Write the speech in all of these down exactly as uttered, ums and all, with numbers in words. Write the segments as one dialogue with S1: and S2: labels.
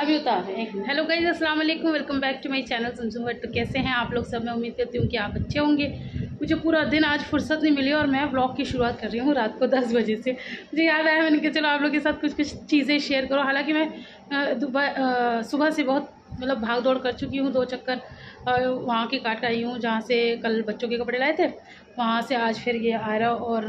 S1: अभी उतार रहे हैं। हेलो गाइस, अस्सलाम वालेकुम, welcome back to my channel Sanju Bhatt. तो कैसे हैं आप लोग सब? मैं उम्मीद करती हूँ कि आप अच्छे होंगे। मुझे पूरा दिन आज फुर्सत नहीं मिली और मैं व्लॉग की शुरुआत कर रही हूँ रात को दस बजे से। मुझे याद आया, मैंने कहा चलो आप लोग के साथ कुछ कुछ चीज़ें शेयर करो। हालांकि मैं सुबह से बहुत मतलब भाग दौड़ कर चुकी हूँ। दो चक्कर वहाँ के काट आई हूँ जहाँ से कल बच्चों के कपड़े लाए थे, वहाँ से आज फिर ये आयरा और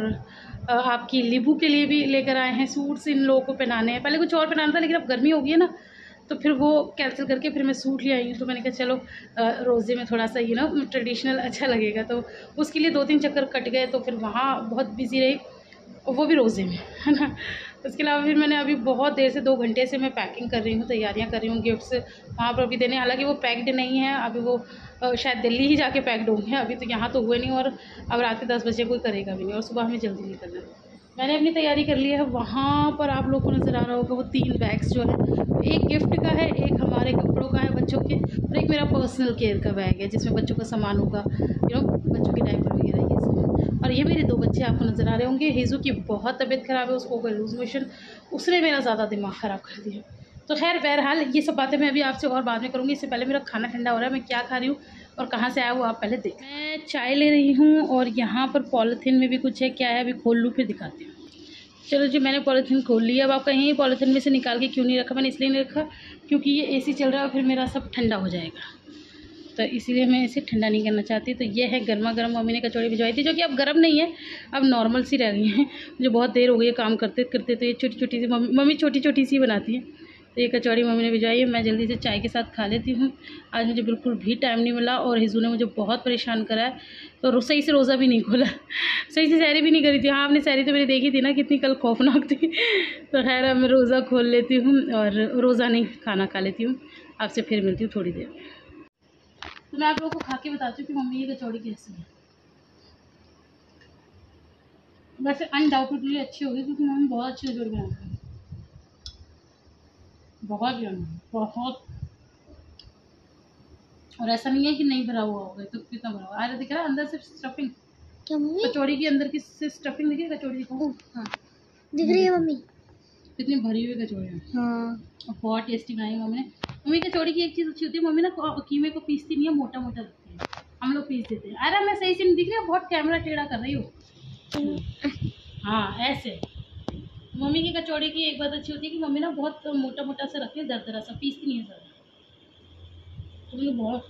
S1: आपकी लीबू के लिए भी लेकर आए हैं सूट्स। इन लोगों को पहनाने हैं, पहले कुछ और पहनाना था लेकिन अब गर्मी हो गई है ना, तो फिर वो कैंसिल करके फिर मैं सूट ले आई हूँ। तो मैंने कहा चलो रोज़े में थोड़ा सा यू नो ट्रेडिशनल अच्छा लगेगा, तो उसके लिए दो तीन चक्कर कट गए। तो फिर वहाँ बहुत बिजी रही, वो भी रोज़े में, है ना। उसके अलावा फिर मैंने अभी बहुत देर से दो घंटे से मैं पैकिंग कर रही हूँ, तैयारियाँ कर रही हूँ गिफ्ट्स वहाँ पर अभी देने। हालांकि वो पैक्ड नहीं है अभी, वो शायद दिल्ली ही जाके पैक्ड होंगे, अभी तो यहाँ तो हुए नहीं। और अब रात के दस बजे कोई करेगा भी नहीं और सुबह हमें जल्दी निकलना है। मैंने अपनी तैयारी कर ली है। वहाँ पर आप लोग को नज़र आ रहा होगा वो तीन बैग्स जो है, एक गिफ्ट का है, एक हमारे कपड़ों का है बच्चों के, और एक मेरा पर्सनल केयर का बैग है जिसमें बच्चों का सामान होगा, यू नो बच्चों के डायपर वगैरह ये सब। और ये मेरे दो बच्चे आपको नज़र आ रहे होंगे। हिजू की बहुत तबीयत ख़राब है, उसको कोई लूज मोशन, उसने मेरा ज़्यादा दिमाग ख़राब कर दिया। तो खैर बहरहाल ये सब बातें मैं अभी आपसे और बाद में करूँगी। इससे पहले मेरा खाना ठंडा हो रहा है। मैं क्या खा रही हूँ और कहाँ से आया वो आप पहले देख। मैं चाय ले रही हूँ और यहाँ पर पॉलीथीन में भी कुछ है, क्या है अभी खोल लूँ फिर दिखाती हूँ। चलो जी, मैंने पॉलीथीन खोल लिया। अब आप कहीं पॉलीथीन में से निकाल के क्यों नहीं रखा? मैंने इसलिए नहीं रखा क्योंकि ये एसी चल रहा है, फिर मेरा सब ठंडा हो जाएगा, तो इसीलिए मैं इसे ठंडा नहीं करना चाहती। तो ये है गर्मा गर्म मम्मी ने कचौड़ी भिजवाई थी, जो कि अब गर्म नहीं है, अब नॉर्मल सी रह गई हैं। मुझे बहुत देर हो गई है काम करते करते, तो ये छोटी छोटी सी मम्मी मम्मी छोटी छोटी सी बनाती है। तो ये कचौड़ी मम्मी ने भिजवाई है, मैं जल्दी से चाय के साथ खा लेती हूँ। आज मुझे बिल्कुल भी टाइम नहीं मिला और हिजू ने मुझे बहुत परेशान करा है, तो सही से रोज़ा भी नहीं खोला, सही से सैरी भी नहीं करी थी। हाँ, आपने सैरी तो मैंने देखी थी ना, कितनी कल खौफनाक थी। तो खैर अब मैं रोज़ा खोल लेती हूँ और रोज़ा नहीं खाना खा लेती हूँ। आपसे फिर मिलती हूँ थोड़ी देर में। तो मैं आप लोगों को खा के बताती हूँ कि मम्मी ये कचौड़ी कैसी है। वैसे अनडाउटेडली अच्छी होगी क्योंकि मम्मी बहुत अच्छी कचौड़ी बनाती है, बहुत बहुत। और ऐसा नहीं है कि नहीं भरा हुआ होगा, तो कितना भरा हुआ है दिख रहा है अंदर से स्टफिंग। क्या मम्मी? कचौड़ी की अंदर की से स्टफिंग दिख रही है? कचौड़ी दिखाओ। हाँ दिख रही है मम्मी, कितनी भरी हुई कचौड़ी है। हाँ, और बहुत टेस्टी बनाई मम्मी ने। मम्मी कचौड़ी की एक चीज़ अच्छी होती है, मम्मी ना कीमे को पीसती नहीं है, मोटा मोटा रखती है, हम लोग पीस देते हैं। अरे मैं सही से नहीं दिख रही है, बहुत कैमरा टेढ़ा कर रही हूँ। हाँ ऐसे मम्मी की कचौड़ी की एक बात अच्छी होती है कि मम्मी ना बहुत मोटा मोटा सा रखती है, दरदरा सा, पीसती नहीं है ज़्यादा, तो मुझे बहुत।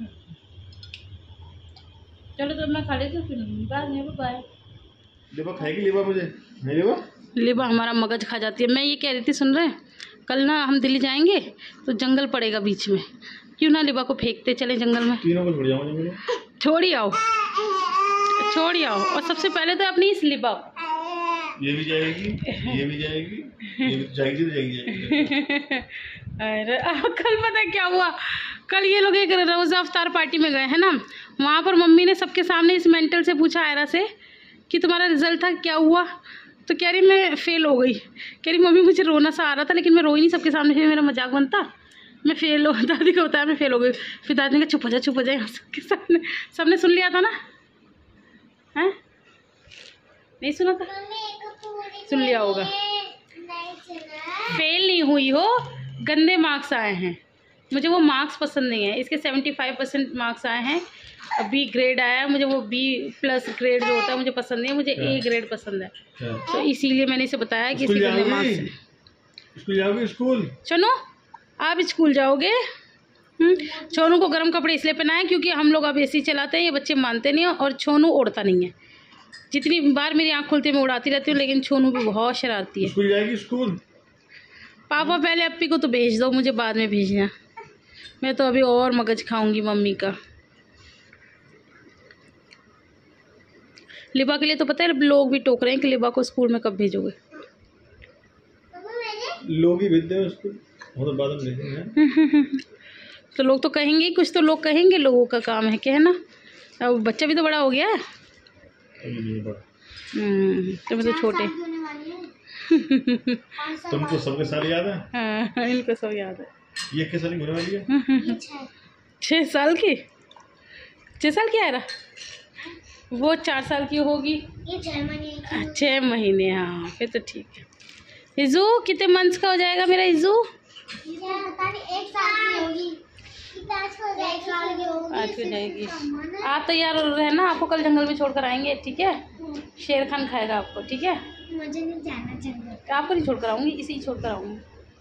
S1: चलो तो मैं खा लेती हूँ, फिर बाय बाय।
S2: लेबा खाएगी? लेबा मुझे नहीं लेबा,
S1: लेबा हमारा मगज खा जाती है। मैं ये कह रही थी, सुन रहे हैं, कल ना हम दिल्ली जाएंगे तो जंगल पड़ेगा बीच में, क्यों ना लेबा को फेंकते चले जंगल में।
S2: तीनों को छोड़ जाऊंगा।
S1: छोड़ी आओ छोड़ी आओ, और सबसे पहले तो अपनी इस लिबा,
S2: ये भी जाएगी, ये भी जाएगी, ये भी जाएगी, तो जाएगी।
S1: अरे कल पता है क्या हुआ? कल ये लोग एक रोज़ा अफ्तार पार्टी में गए हैं ना, वहाँ पर मम्मी ने सबके सामने इस मेंटल से पूछा आयरा से कि तुम्हारा रिजल्ट था क्या हुआ? तो कह रही मैं फ़ेल हो गई। कह रही मम्मी मुझे रोना सा आ रहा था लेकिन मैं रोई नहीं, सबके सामने फिर मेरा मजाक बनता, मैं फ़ेल हो। दादी को बताया मैं फ़ेल हो गई। फिर दादी ने कहा चुप हो जा चुप हो जाए, सबके सामने सबने सुन लिया था ना, हैं? नहीं सुना था? सुन लिया होगा। फेल नहीं हुई हो, गंदे मार्क्स आए हैं, मुझे वो मार्क्स पसंद नहीं है। इसके सेवेंटी फाइव परसेंट मार्क्स आए हैं, बी ग्रेड आया है, मुझे वो बी प्लस ग्रेड जो होता है मुझे पसंद नहीं है, मुझे ए ग्रेड पसंद है। तो इसीलिए मैंने इसे बताया कि इसके गंदे मार्क्स हैं।
S2: स्कूल जाओगे? स्कूल चलो,
S1: आप स्कूल जाओगे। छोनू को गर्म कपड़े इसलिए पहनाए क्योंकि हम लोग अब एसी चलाते हैं, ये बच्चे मानते नहीं हैं, और छोनू उड़ता नहीं है। जितनी बार मेरी आँख खुलती है मैं उड़ाती रहती हूँ, लेकिन छोनू भी बहुत शरारती है।
S2: स्कूल जाएगी? स्कूल
S1: पापा पहले अप्पी को तो भेज दो, मुझे बाद में भेजना, मैं तो अभी और मगज खाऊंगी मम्मी का। लिबा के लिए तो पता है लोग भी टोक रहे हैं कि लिबा को स्कूल में कब भेजोगे?
S2: लोग ही भेजते हैं स्कूल, हम तो बाद में देखेंगे।
S1: तो लोग तो कहेंगे, कुछ तो लोग कहेंगे, लोगों का काम है कहना। अब बच्चा भी तो बड़ा हो गया है। हम्म, तो मैं तो छोटे।
S2: तुमको सबके सारे याद है?
S1: हाँ इनको सब याद है।
S2: ये किस साल की होने वाली है?
S1: छः साल की छः साल की आयरा, वो चार साल की होगी। ये छः महीने छः महीने हाँ फिर तो ठीक है। इजू कितने मंथ्स का हो जाएगा मेरा इजू?
S3: एक साल पाँच
S1: हो जाएगी। आप तैयार रहना, आपको कल जंगल में छोड़ कर आएंगे, ठीक है? शेर खान खाएगा आपको, ठीक है?
S3: मुझे नहीं जाना जंगल।
S1: आपको नहीं छोड़ कर आऊँगी, इसी छोड़ कर आऊँगी।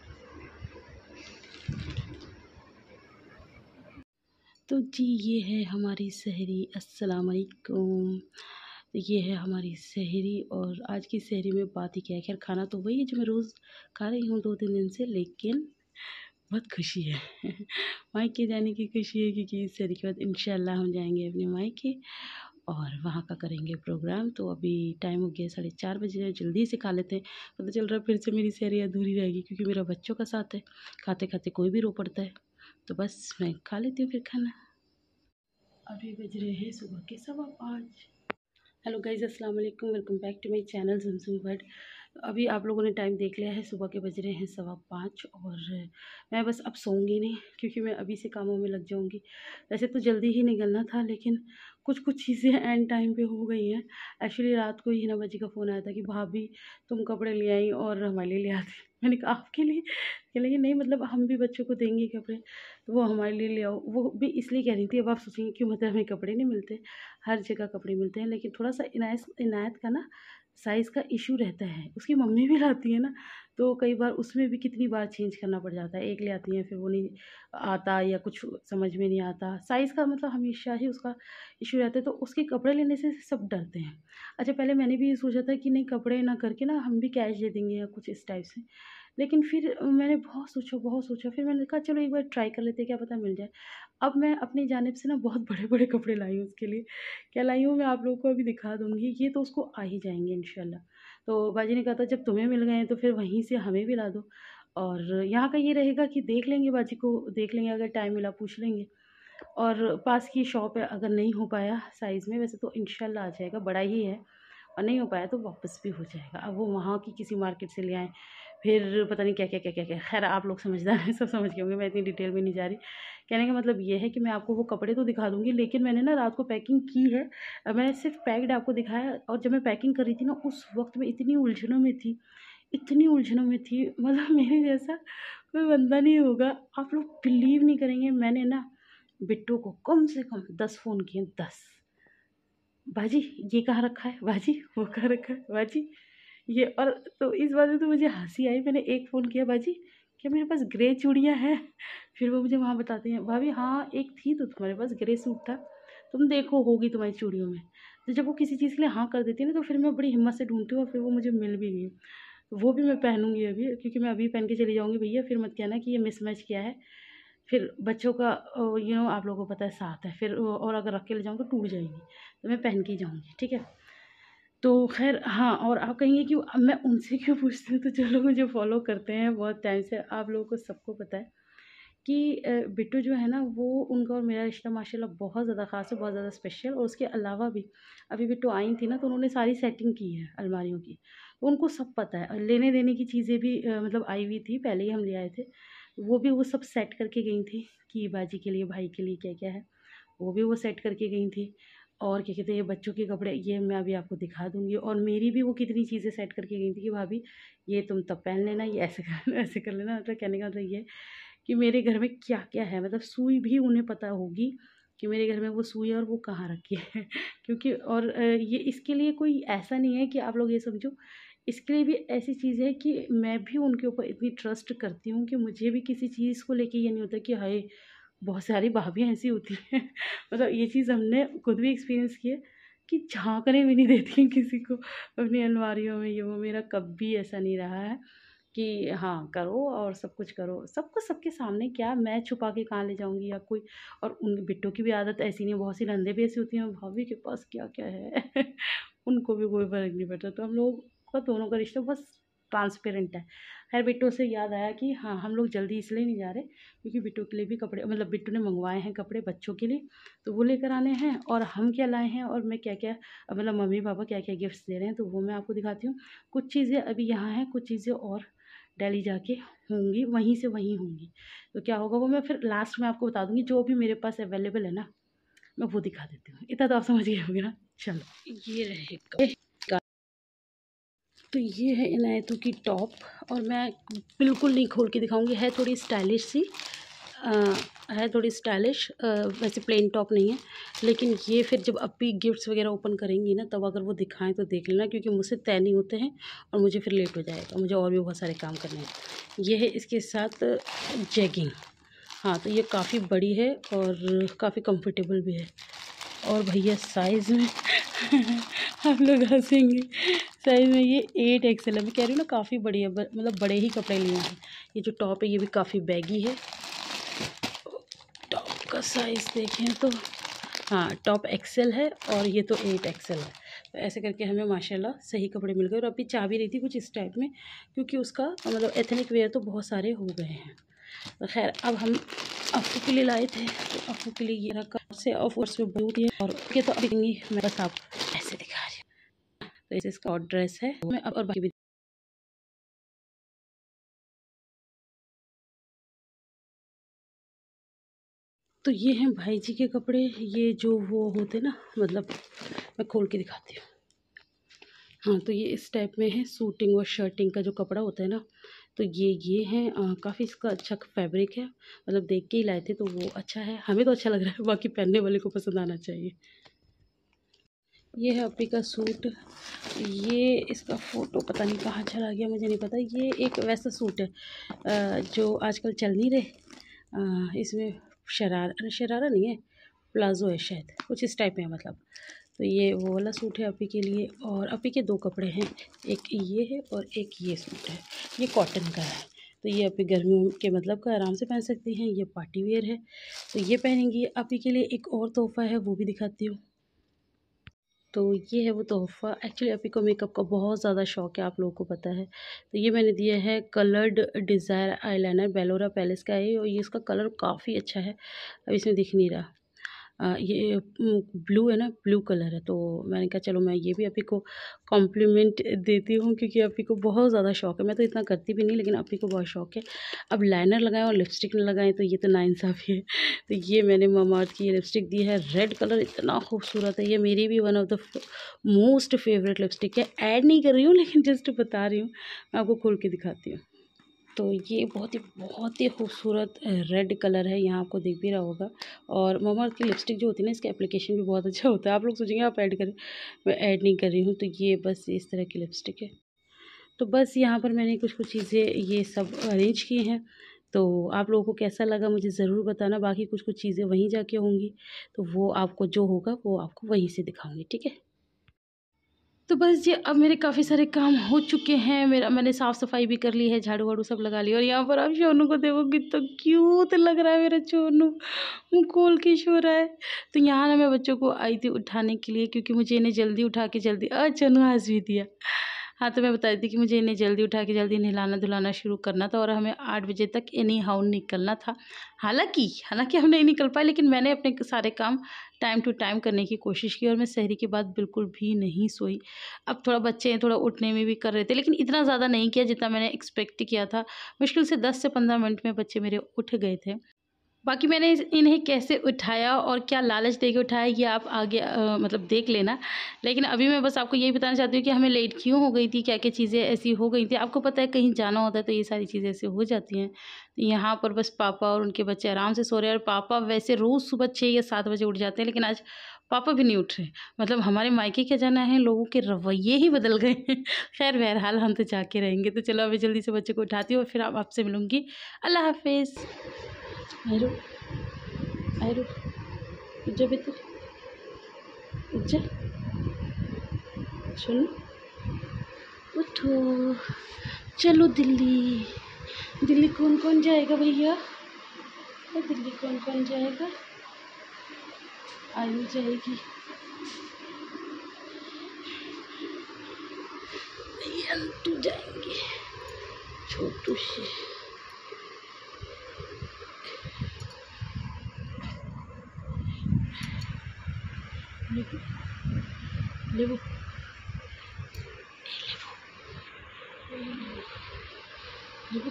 S1: तो जी ये है हमारी सहरी। अस्सलाम वालेकुम। ये है हमारी सहरी और आज की सहरी में बात ही क्या है। खैर खाना तो वही है जो मैं रोज़ खा रही हूँ दो तीन दिन से, लेकिन बहुत खुशी है मायके जाने की खुशी है, क्योंकि इस सहरी के बाद इंशाल्लाह हम जाएंगे अपने मायके और वहाँ का करेंगे प्रोग्राम। तो अभी टाइम हो गया साढ़े चार बजे, जल्दी से खा लेते हैं। पता चल रहा है फिर से मेरी सहरी अधूरी रहेगी, क्योंकि मेरा बच्चों का साथ है, खाते खाते कोई भी रो पड़ता है। तो बस मैं खा लेती हूँ फिर खाना। अभी बज रहे हैं सुबह के सवा पाँच। हेलो गाइज़, अस्सलाम वालेकुम, welcome back to my channel Zamzam World. अभी आप लोगों ने टाइम देख लिया है, सुबह के बज रहे हैं सवा पाँच और मैं बस अब सोऊंगी नहीं, क्योंकि मैं अभी से कामों में लग जाऊंगी। वैसे तो जल्दी ही निकलना था, लेकिन कुछ कुछ चीज़ें एंड टाइम पे हो गई हैं। एक्चुअली रात को ही हिना बाजी का फ़ोन आया था कि भाभी तुम कपड़े ले आई और हमारे लिए ले आती। मैंने कहा आपके लिए? कह लगी नहीं, मतलब हम भी बच्चों को देंगे कपड़े, तो वो हमारे लिए ले आओ। वो भी इसलिए कह रही थी। अब आप सोचेंगे क्यों, मतलब हमें कपड़े नहीं मिलते? हर जगह कपड़े मिलते हैं, लेकिन थोड़ा सा इनायत इनायत का ना साइज़ का इशू रहता है। उसकी मम्मी भी लाती है ना, तो कई बार उसमें भी कितनी बार चेंज करना पड़ जाता है। एक ले आती हैं, फिर वो नहीं आता या कुछ समझ में नहीं आता। साइज़ का मतलब हमेशा ही उसका इशू रहता है, तो उसके कपड़े लेने से सब डरते हैं। अच्छा, पहले मैंने भी ये सोचा था कि नहीं कपड़े ना करके ना हम भी कैश दे देंगे या कुछ इस टाइप से, लेकिन फिर मैंने बहुत सोचा बहुत सोचा फिर मैंने कहा चलो एक बार ट्राई कर लेते हैं, क्या पता मिल जाए। अब मैं अपनी जानिब से ना बहुत बड़े बड़े कपड़े लाई हूँ उसके लिए। क्या लाई हूँ मैं आप लोगों को अभी दिखा दूँगी। ये तो उसको आ ही जाएंगे इंशाल्लाह। तो बाजी ने कहा था जब तुम्हें मिल गए हैं तो फिर वहीं से हमें भी ला दो। और यहाँ का ये रहेगा कि देख लेंगे, बाजी को देख लेंगे, अगर टाइम मिला पूछ लेंगे। और पास की शॉप है, अगर नहीं हो पाया साइज़ में, वैसे तो इंशाल्लाह आ जाएगा, बड़ा ही है, और नहीं हो पाया तो वापस भी हो जाएगा। अब वो वहाँ की किसी मार्केट से ले आएँ, फिर पता नहीं क्या क्या क्या क्या क्या खैर आप लोग समझदार हैं, सब समझ गए होंगे, मैं इतनी डिटेल में नहीं जा रही। कहने का मतलब ये है कि मैं आपको वो कपड़े तो दिखा दूँगी, लेकिन मैंने ना रात को पैकिंग की है। अ, मैंने सिर्फ पैक्ड आपको दिखाया, और जब मैं पैकिंग कर रही थी ना उस वक्त मैं इतनी उलझनों में थी, इतनी उलझनों में थी, मतलब मेरे जैसा कोई बंदा नहीं होगा। आप लोग बिलीव नहीं करेंगे, मैंने ना बिट्टू को कम से कम दस फ़ोन किए, दस। बाजी ये कहाँ रखा है, बाजी वो कहाँ रखा है, बाजी ये। और तो इस बात में तो मुझे हंसी आई। मैंने एक फ़ोन किया, बाजी क्या मेरे पास ग्रे चूड़ियाँ हैं? फिर वो मुझे वहाँ बताती हैं, भाभी हाँ एक थी तो तुम्हारे पास ग्रे सूट था, तुम देखो होगी तुम्हारी चूड़ियों में। तो जब वो किसी चीज़ के लिए हाँ कर देती है ना, तो फिर मैं बड़ी हिम्मत से ढूंढती हूँ और फिर वो मुझे मिल भी गई। वो भी मैं पहनूंगी अभी, क्योंकि मैं अभी पहन के चली जाऊँगी भैया, फिर मत कहना कि ये मिसमैच किया है। फिर बच्चों का यू नो आप लोगों को पता है साथ है, फिर और अगर रख के ले जाऊँ तो टूट जाएगी, तो मैं पहन के ही जाऊँगी, ठीक है? तो खैर हाँ, और आप कहेंगे कि अब मैं उनसे क्यों पूछती हूँ, तो जो लोग मुझे फॉलो करते हैं बहुत टाइम से, आप लोगों को सबको पता है कि अ, बिट्टू जो है ना, वो उनका और मेरा रिश्ता माशाल्लाह बहुत ज़्यादा ख़ास है, बहुत ज़्यादा स्पेशल। और उसके अलावा भी अभी बिट्टू आई थी ना, तो उन्होंने सारी सेटिंग की है अलमारियों की, तो उनको सब पता है। और लेने देने की चीज़ें भी अ, मतलब आई हुई थी, पहले ही हम ले आए थे, वो भी वो सब सेट करके गई थी कि बाजी के लिए, भाई के लिए क्या क्या है, वो भी वो सेट करके गई थी। और क्या कहते हैं, ये बच्चों के कपड़े ये मैं अभी आपको दिखा दूँगी। और मेरी भी वो कितनी चीज़ें सेट करके गई थी कि भाभी ये तुम तब पहन लेना, ये ऐसे कर लेना, ऐसे कर लेना। मतलब कहने का मतलब ये कि मेरे घर में क्या-क्या है, मतलब सुई भी उन्हें पता होगी कि मेरे घर में वो सुई है और वो कहाँ रखी है क्योंकि और अ, ये इसके लिए कोई ऐसा नहीं है कि आप लोग ये समझो, इसके लिए भी ऐसी चीज़ है कि मैं भी उनके ऊपर इतनी ट्रस्ट करती हूँ कि मुझे भी किसी चीज़ को लेके ये नहीं होता कि हाय बहुत सारी भाभियाँ ऐसी होती हैं मतलब ये चीज़ हमने खुद भी एक्सपीरियंस की है कि झाँकने भी नहीं देती हैं किसी को अपनी अलमारियों में। ये वो मेरा कभी ऐसा नहीं रहा है कि हाँ करो और सब कुछ करो, सब कुछ सबके सामने, क्या मैं छुपा के कहाँ ले जाऊँगी या कोई। और उन बिट्टू की भी आदत ऐसी नहीं है, बहुत सी नंदे भी ऐसी होती हैं भाभी के पास क्या क्या है उनको भी कोई फ़र्क नहीं पड़ता। तो हम लोग का दोनों का रिश्ता बस ट्रांसपेरेंट है। खैर बिट्टू से याद आया कि हाँ हम लोग जल्दी इसलिए नहीं जा रहे क्योंकि बिट्टू के लिए भी कपड़े, मतलब बिट्टू ने मंगवाए हैं कपड़े बच्चों के लिए, तो वो लेकर आने हैं। और हम क्या लाए हैं और मैं क्या क्या, मतलब मम्मी पापा क्या क्या गिफ्ट्स दे रहे हैं, तो वो मैं आपको दिखाती हूँ। कुछ चीज़ें अभी यहाँ हैं, कुछ चीज़ें और दिल्ली जाके होंगी, वहीं से वहीं होंगी। तो क्या होगा वो मैं फिर लास्ट में आपको बता दूँगी। जो भी मेरे पास अवेलेबल है ना, मैं वो दिखा देती हूँ। इतना तो आप समझ गए होंगे ना। चलो ये रहेगा, तो ये है इनायतों की टॉप, और मैं बिल्कुल नहीं खोल के दिखाऊंगी, है थोड़ी स्टाइलिश सी, आ, है थोड़ी स्टाइलिश, वैसे प्लेन टॉप नहीं है, लेकिन ये फिर जब अप्पी गिफ्ट्स वगैरह ओपन करेंगी ना तब अगर वो दिखाएं तो देख लेना, क्योंकि मुझसे तय नहीं होते हैं और मुझे फिर लेट हो जाएगा, मुझे और भी बहुत सारे काम करने हैं। ये है इसके साथ जैगिंग। हाँ, तो ये काफ़ी बड़ी है और काफ़ी कंफर्टेबल भी है। और भैया साइज़ में आप लोग हंसेंगे, साइज़ में ये एट एक्सेल है। मैं कह रही हूँ ना काफ़ी बड़ी है, मतलब बड़े ही कपड़े लिए हैं। ये जो टॉप है ये भी काफ़ी बैगी है। टॉप का साइज़ देखें तो हाँ, टॉप एक्सेल है और ये तो एट एक्सेल है। तो ऐसे करके हमें माशाल्लाह सही कपड़े मिल गए। और अभी चाह भी रही थी कुछ इस टाइप में, क्योंकि उसका मतलब एथनिक वेयर तो बहुत सारे हो गए हैं। तो खैर अब हम अफ्फू के लिए लाए थे, तो अफ्फू के लिए ये रखा से ऑफ कोर्स में बहुत है। और ये तो अभी मैं बस आप ऐसे दिखा रही हूँ। तो इसे इसका और ड्रेस है मैं अब और बाकी भी। तो ये हैं भाई जी के कपड़े, ये जो वो होते ना, मतलब मैं खोल के दिखाती हूँ। हाँ, तो ये इस टाइप में है, सूटिंग और शर्टिंग का जो कपड़ा होता है ना, तो ये ये हैं। काफ़ी इसका अच्छा फैब्रिक है, मतलब देख के ही लाए थे तो वो अच्छा है, हमें तो अच्छा लग रहा है, बाकी पहनने वाले को पसंद आना चाहिए। ये है अप्पी का सूट। ये इसका फ़ोटो पता नहीं कहाँ चला गया, मुझे नहीं पता। ये एक वैसा सूट है जो आजकल चल नहीं रहे। इसमें शरारा शरारा नहीं है, प्लाज़ो है शायद, कुछ इस टाइप में है मतलब। तो ये वो वाला सूट है अप्पी के लिए। और अप्पी के दो कपड़े हैं, एक ये है और एक ये सूट है। ये कॉटन का है, तो ये अप्पी गर्मियों के मतलब का आराम से पहन सकती हैं। ये पार्टी वेयर है, तो ये पहनेंगी। अप्पी के लिए एक और तोहफ़ा है, वो भी दिखाती हूँ। तो ये है वो तोहफ़ा। एक्चुअली अप्पी को मेकअप का बहुत ज़्यादा शौक़ है, आप लोगों को पता है। तो ये मैंने दिया है कलर्ड डिज़ायर आईलाइनर, बेलोरा पैलेस का है और ये इसका कलर काफ़ी अच्छा है। अब इसमें दिख नहीं रहा, आ, ये ब्लू है ना, ब्लू कलर है। तो मैंने कहा चलो मैं ये भी अप्पी को कॉम्प्लीमेंट देती हूँ, क्योंकि अप्पी को बहुत ज़्यादा शौक़ है। मैं तो इतना करती भी नहीं, लेकिन अप्पी को बहुत शौक़ है। अब लाइनर लगाएं और लिपस्टिक न लगाएं तो ये तो नाइंसाफ़ी है। तो ये मैंने मामाअर्थ की ये लिपस्टिक दी है, रेड कलर, इतना खूबसूरत है। ये मेरी भी one of the most favourite lipstick है। ऐड नहीं कर रही हूँ, लेकिन जस्ट बता रही हूँ, मैं आपको खोल के दिखाती हूँ। तो ये बहुत ही बहुत ही खूबसूरत रेड कलर है, यहाँ आपको दिख भी रहा होगा। और मामाअर्थ की लिपस्टिक जो होती है ना, इसका एप्लीकेशन भी बहुत अच्छा होता है। आप लोग सोचेंगे आप ऐड करें, मैं ऐड नहीं कर रही हूँ। तो ये बस इस तरह की लिपस्टिक है। तो बस यहाँ पर मैंने कुछ कुछ चीज़ें ये सब अरेंज की हैं। तो आप लोगों को कैसा लगा मुझे ज़रूर बताना। बाकी कुछ कुछ चीज़ें वहीं जाके होंगी, तो वो आपको जो होगा वो आपको वहीं से दिखाऊंगी, ठीक है। तो बस जी अब मेरे काफ़ी सारे काम हो चुके हैं। मेरा मैंने साफ़ सफाई भी कर ली है, झाड़ू वाड़ू सब लगा लिया। और यहाँ पर आप सोनू को देखो कितना क्यूट लग रहा है मेरा सोनू, मुँह खोल के सो रहा है। तो यहाँ ना मैं बच्चों को आई थी उठाने के लिए, क्योंकि मुझे इन्हें जल्दी उठा के जल्दी अ चनू हंस भी दिया। हाँ, तो मैं बता रही थी कि मुझे इन्हें जल्दी उठा के जल्दी नहलाना धुलाना शुरू करना था और हमें आठ बजे तक एनी हाउ निकलना था। हालाँकि हालाँकि हम नहीं निकल पाए, लेकिन मैंने अपने सारे काम टाइम टू टाइम करने की कोशिश की। और मैं सहरी के बाद बिल्कुल भी नहीं सोई। अब थोड़ा बच्चे थोड़ा उठने में भी कर रहे थे, लेकिन इतना ज़्यादा नहीं किया जितना मैंने एक्सपेक्ट किया था। मुश्किल से दस से पंद्रह मिनट में बच्चे मेरे उठ गए थे। बाकी मैंने इन्हें कैसे उठाया और क्या लालच देके उठाया, ये आप आगे आ, मतलब देख लेना। लेकिन अभी मैं बस आपको यही बताना चाहती हूँ कि हमें लेट क्यों हो गई थी, क्या क्या चीज़ें ऐसी हो गई थी। आपको पता है कहीं जाना होता है तो ये सारी चीज़ें ऐसे हो जाती हैं। तो यहाँ पर बस पापा और उनके बच्चे आराम से सो रहे हैं। और पापा वैसे रोज़ सुबह छः या सात बजे उठ जाते हैं, लेकिन आज पापा भी नहीं उठ रहे। मतलब हमारे मायके क्या जाना है, लोगों के रवैये ही बदल गए हैं। खैर बहरहाल हम तो जाके रहेंगे। तो चलो अभी जल्दी से बच्चे को उठाती हूँ और फिर आप आपसे मिलूँगी। अल्लाह हाफिज़। आयरो उठ जा बेटा, उठ जा, सुनो, उठो, चलो दिल्ली। दिल्ली कौन कौन जाएगा भैया? दिल्ली कौन कौन जाएगा? आयु जाएगी, अंटू जाएंगे, छोटू से। लेबू लेबू लेबू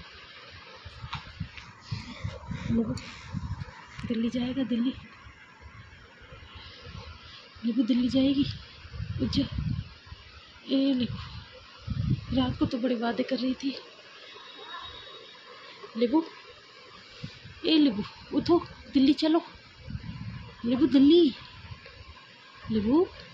S1: लेबू दिल्ली जाएगा, दिल्ली लेबू दिल्ली जाएगी। उज्जा ए लेबू, रात को तो बड़े वादे कर रही थी। लेबू ए लिबू उठो, दिल्ली चलो। लिबू दिल्ली, लिबू